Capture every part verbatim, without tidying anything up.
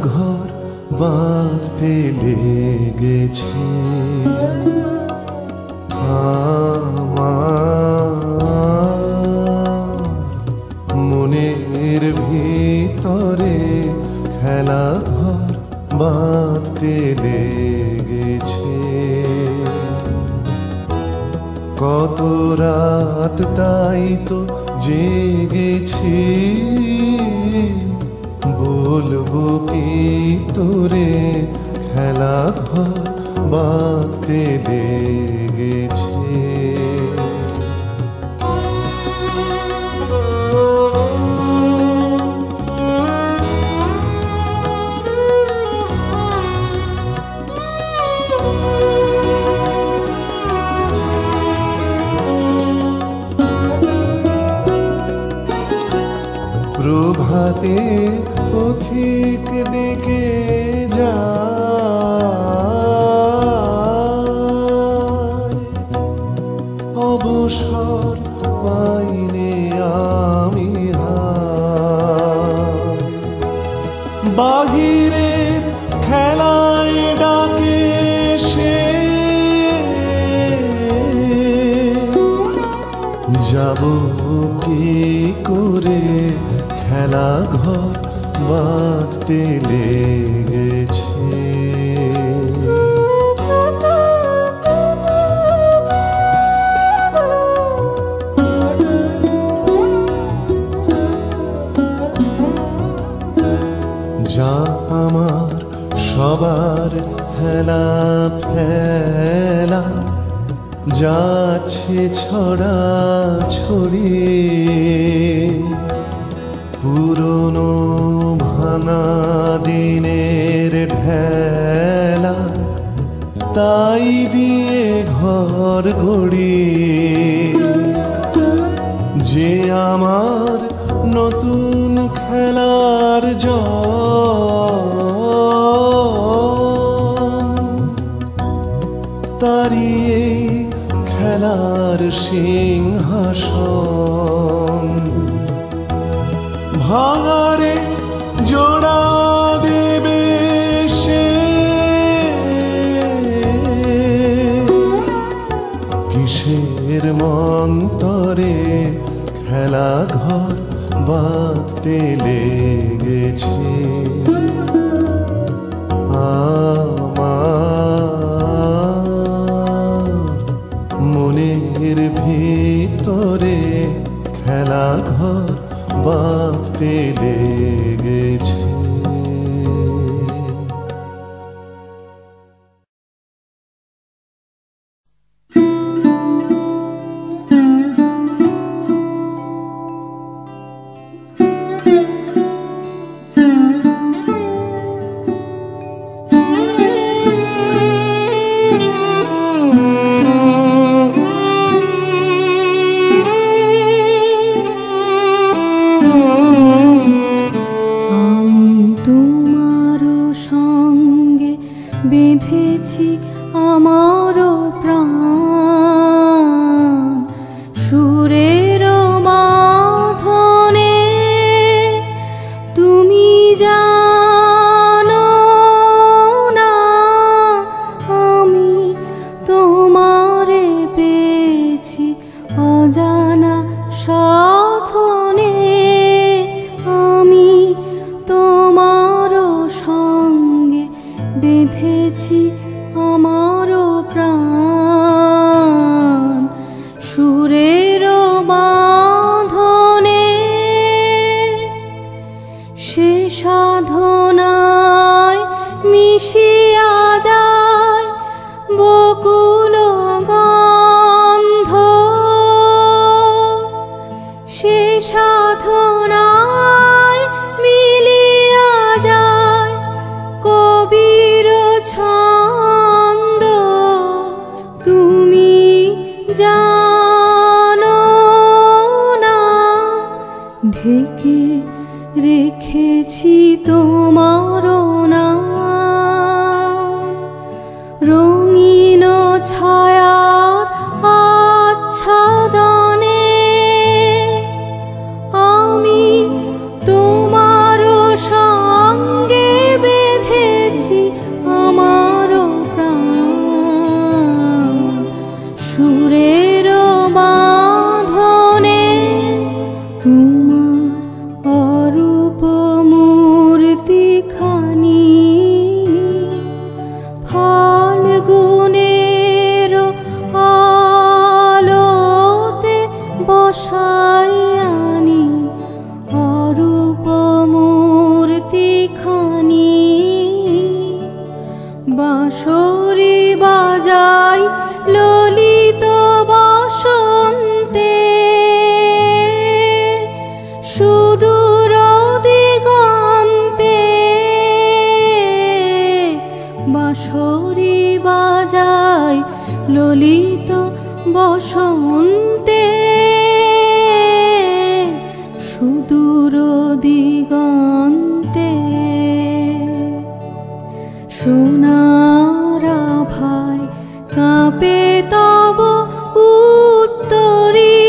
ঘর বাঁধতে লেগেছে আমার মনের ভিতরে খেলা ঘর বাঁধতে লেগেছে। কত রাত তাই তো জেগেছি, বলবো কি তোরে খেলা ঘর বাঁধতে লেগেছে। প্রভাতে পথিক ডেকে যায়, অবসর পাইনে আমি হায়। বাহিরে খেলায় ডাকে সে, যাব কি করে খেলা ঘর বাঁধতে লেগেছে। যা আমার সবার হেলা ফেলা যাচ্ছে ছড়া ছড়ি, পুরনো ভাঙা দিনের ঢেলা তাই দিয়ে ঘর গড়ি। যে আমার নতুন খেলার জম, তারি এই খেলার সিংহাসন। ভাঙারে জোড়া দেবে সে, কিসের মন্তরে খেলা ঘর বাঁধতে লেগেছে। আমার মনের ভিতরে খেলা ঘর বাঁধতে লেগেছে। বেঁধেছি আমারও প্রাণ সুরের বাঁধনে, তুমি জানো না আমি তোমারে পেয়েছি অজানা সাধনে। আমি তোমারও সঙ্গে বেঁধেছি আমারও প্রাণ সুরের বাঁধনে। সে সাধনায় মিশিয়া যায় বকুল গন্ধ, সে সাধনায় মিলিয়া যায় কবির ছন্দ। তুমি জানো না ঢেকে রেখেছি তোমারও নাম, রঙিন ছায়ার আচ্ছাদনে। আমি তোমারও সঙ্গে বাঁশরি বাজাই ললিত বসন্তে, সুদূর দিগন্তে বাঁশরি বাজাই ললিত বসন্তে, সুদূর দিগন্তে। সোনার আভায় কাঁপে তব উত্তরী,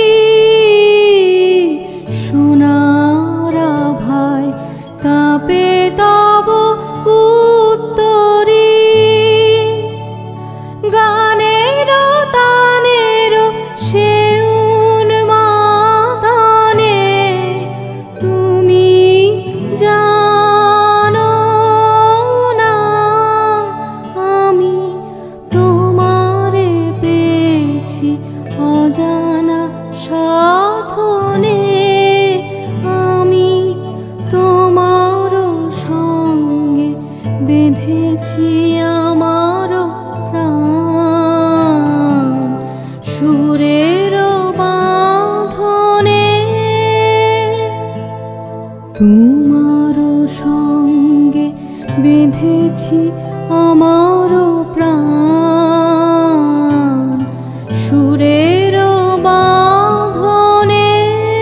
সোনার আভায় কাঁপে তব উত্তরী। গানের তানের সে উন্মাদনে তুমি জানো না, আমি তোমারে পেয়েছি অজানা সাধনে, আমি তোমার সঙ্গে বেঁধেছি আমার প্রাণ সুরের বাঁধনে। তোমার সঙ্গে বেঁধেছি আমার প্রাণ সুরের বাঁধনে।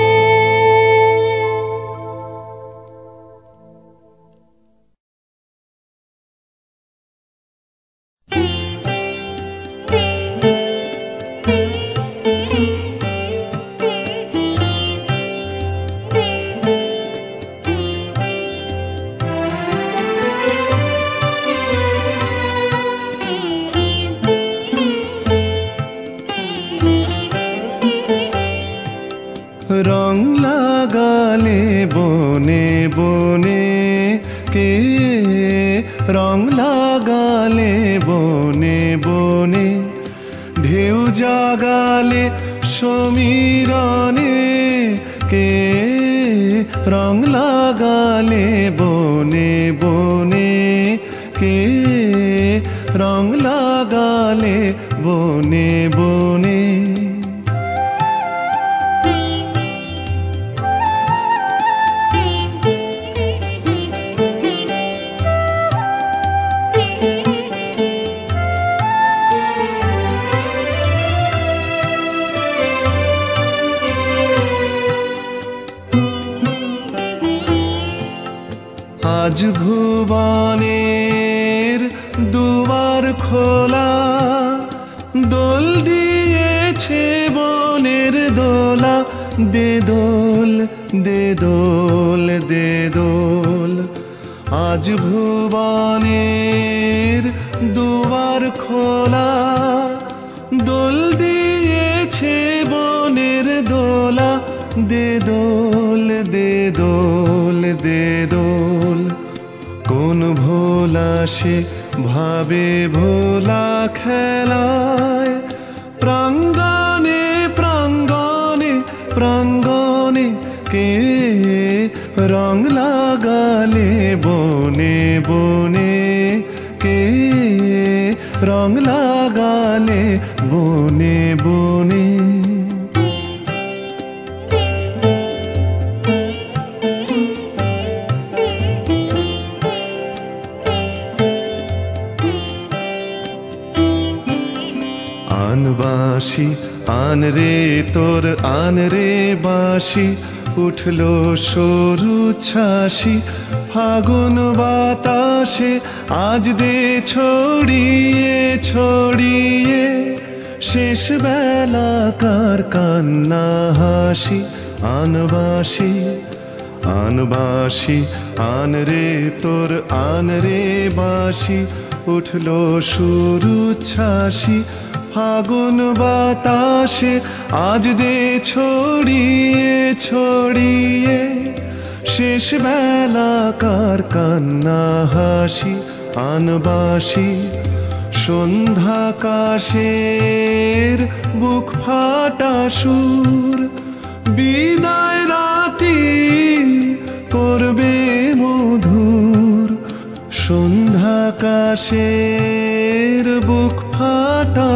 রং লাগালে বনে বনে কে, রং লাগালে বনে বনে, ঢেউ জাগালে সমীরণে কে, রং লাগালে বনে বনে কে, রং লাগালে বনে বনে। আজ ভুবনের দুয়ার খোলা, দোল দিয়েছে বনের দোলা, দে দোল দে দোল দে দোল। আজ ভুবনের দুয়ার খোলা, দোল দিয়েছে বনের দোলা, দে দোল দে দোল দে দোল। কোন ভোলা সে ভাবে ভোলা খেলায়, প্রাঙ্গণে প্রাঙ্গণে প্রাঙ্গণে কে, রং লাগালে বনে বনে কে, রং লাগালে বনে বনে। আন বাঁশি আন রে তোর আন রে বাঁশি, উঠলো সরু ছাসি ফাগুন বাতাসে, আজ দে ছড়িয়ে ছড়িয়ে শেষ বেলাকার কান্না হাসি। আন বাঁশি আন বাঁশি আন রে তোর আন রে বাঁশি, উঠলো সরু ছাসি ফাগুন বাতাসে, আজ দে ছড়িয়ে ছড়িয়ে শেষ বেলাকার কান্না হাসি। আন বাঁশি সন্ধ্যাকাশের বুক ফাটা সুর, বিদায় রাতি করবে মধুর। সন্ধ্যাকাশের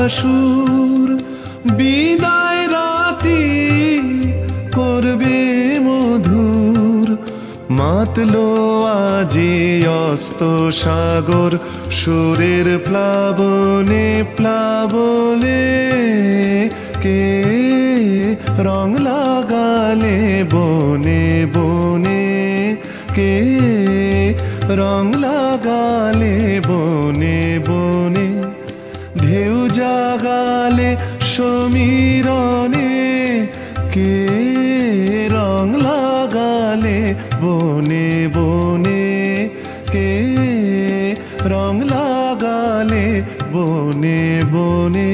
সুর বিদায় রাতি করবে মধুর মাতলো আজি অস্ত সাগর সুরের প্লাবনে প্লাবলে কে রং লাগালে বনে বনে কে রং লাগালে বনে বনে ঢেউ জাগালে সমীরণে কে রং লাগালে বনে বনে কে রং লাগালে বনে বনে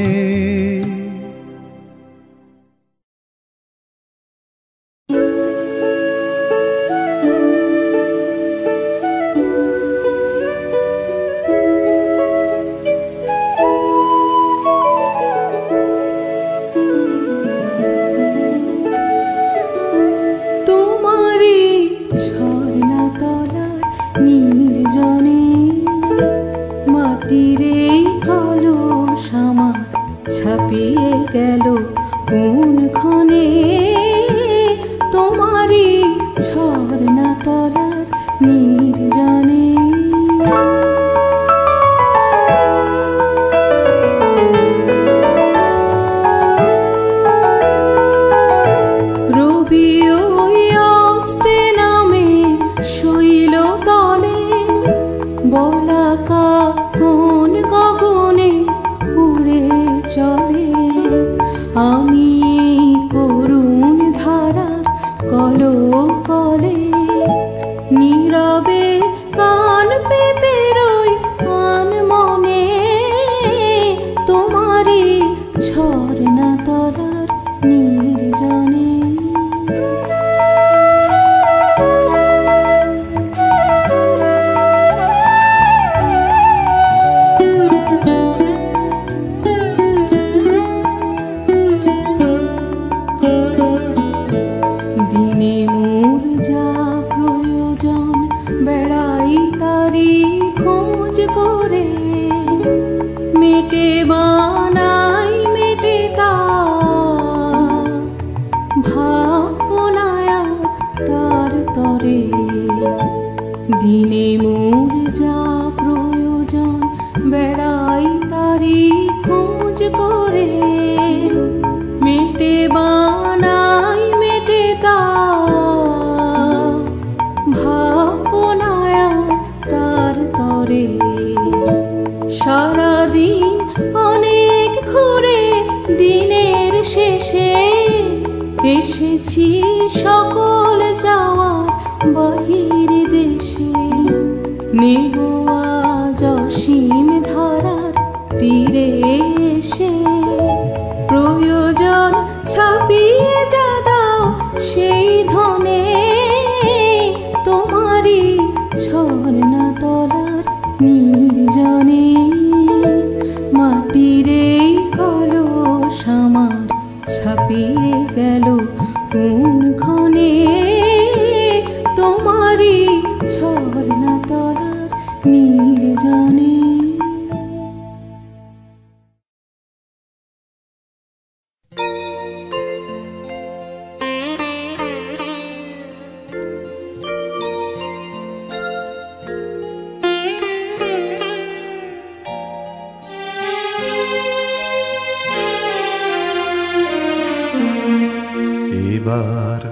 এবার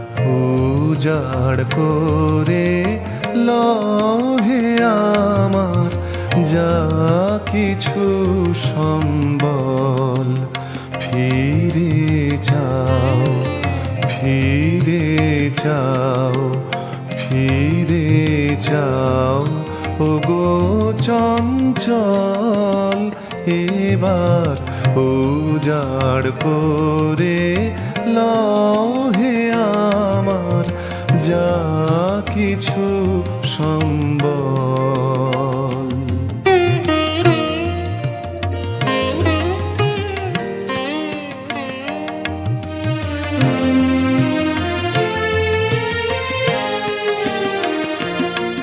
উজাড় করে লহে আমার যা কিছু সম্বল ফিরে যাও ফিরে যাও ফিরে যাও ওগো চঞ্চল এবার উজাড় করে লহে আমার যা কিছু সম্বল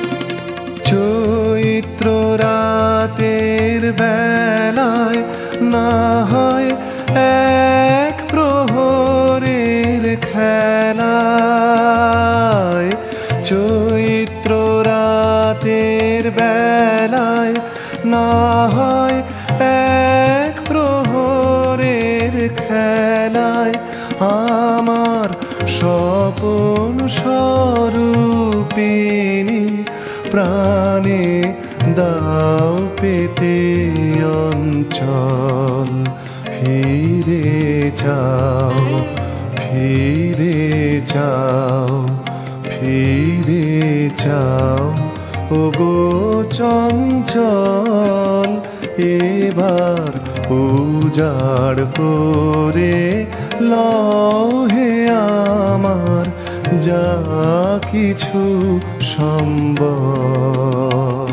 চৈত্র রাতের বেলায় না হয় এক প্রহরের খেলায়, চৈত্র রাতের বেলায় না হয় এক প্রহরের খেলায় আমার স্বপন স্বরূপিণী প্রাণে দাও পেতে অঞ্চল। ফিরে যাও, ফিরে যাও, ফিরে যাও ওগো চঞ্চল। এবার উজাড় করে লহে আমার যা কিছু সম্বল।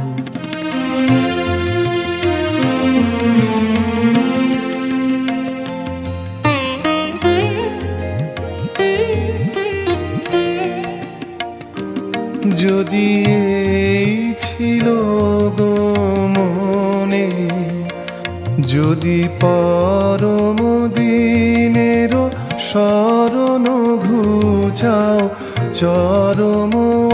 যদি এই ছিল গো মনে, যদি পরম দিনের শরণ ঘুচাও চরম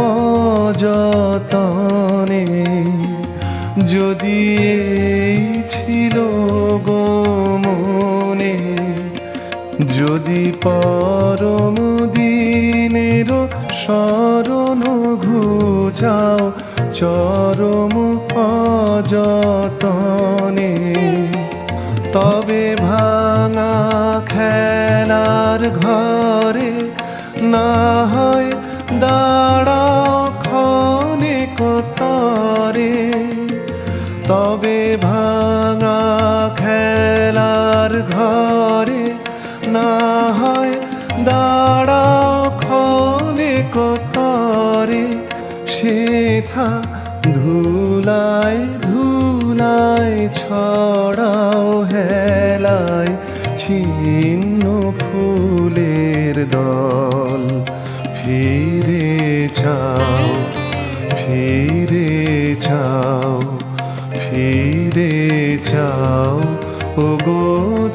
অযতনে, যদি এই ছিল গো মনে, যদি পরম দিনের শরণ ঘুচাও চরম অযতনে, তবে ভাঙা খেলার ঘরে না হয় দাঁড়াও ক্ষণিক তরে, তবে ভাঙা খেলার ঘরে না হয় দাঁড়াও ক্ষণিক তরে, সেথা ধুলায় ধুলায় ছড়াও হেলায় ছিন্ন ফুলের দল। ফিরে যাও, ফিরে যাও, ফিরে যাও ওগো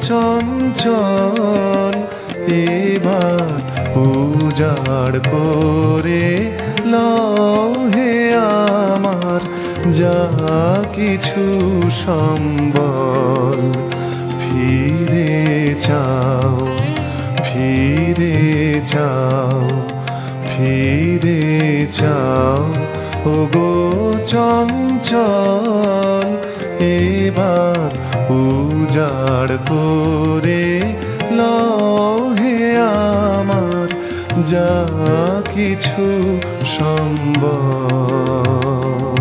চঞ্চল। এবার উজাড় করে লহে আমার যা কিছু সম্বল। ফিরে যাও, ফিরে যাও, ফিরে যাও ওগো চঞ্চল। এবার উজাড় করে লহে আমার যা কিছু সম্বল।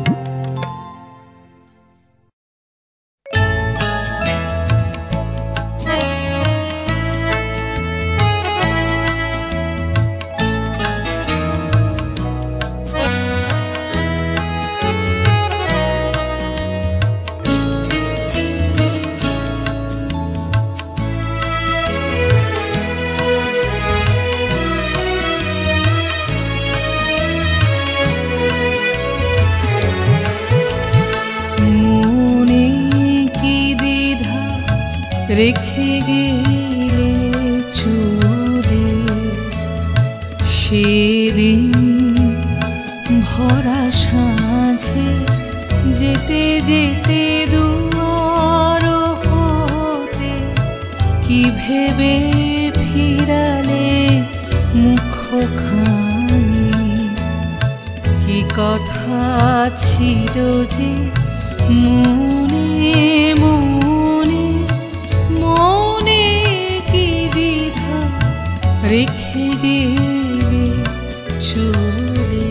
রেখে গেলে চলে সেদিন ভরা সাঁঝে, যেতে যেতে দুয়ার হতে কি ভেবে ফিরালে মুখখানি, কি কথা ছিল যে মনে মনে, মনে কি দ্বিধা রেখে গেলে চলে।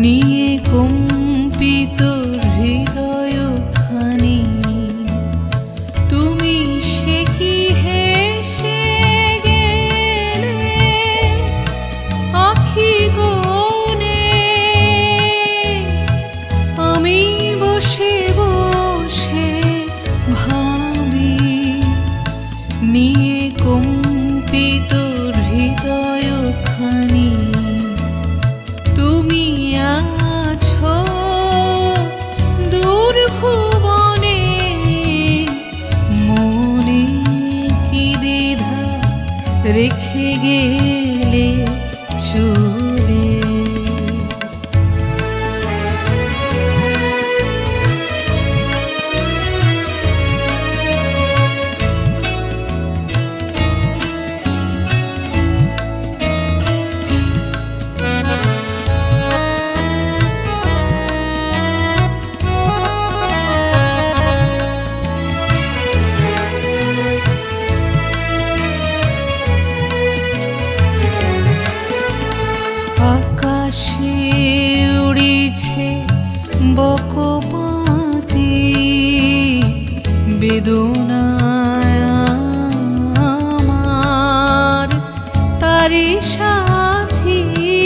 নিয়ে কম্পিত হৃদয় খানি তুমি সে কি হেসে গেলে আখি কোণে আমি বসে বসে ভাবি নিয়ে কম্পিত হৃদয় খানি তুমি আছো দূর ভুবনে মনে কি দ্বিধা রেখে গেলে চলে আকাশে উড়িছে বকপাতি বেদনায় আমার তারি সাথী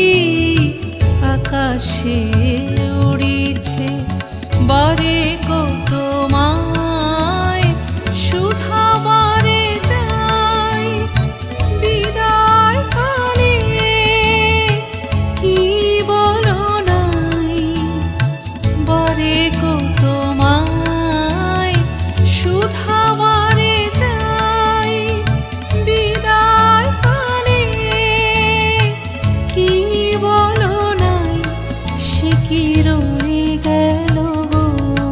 আকাশে উড়িছে বারে কত মায় সুধা বারে যায় বিদায় কালে কি বলো নাই বারে কত মায় সুধা বারে যায় বিদায় কালে কি বলো নাই সে কি রয়ে গেল গো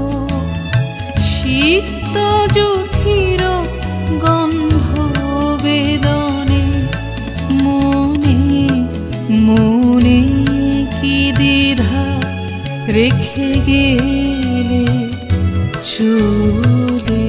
শীত জ্যোতির গন্ধ বেদনে মনে মনে কি দ্বিধা রেখে গেলে চলে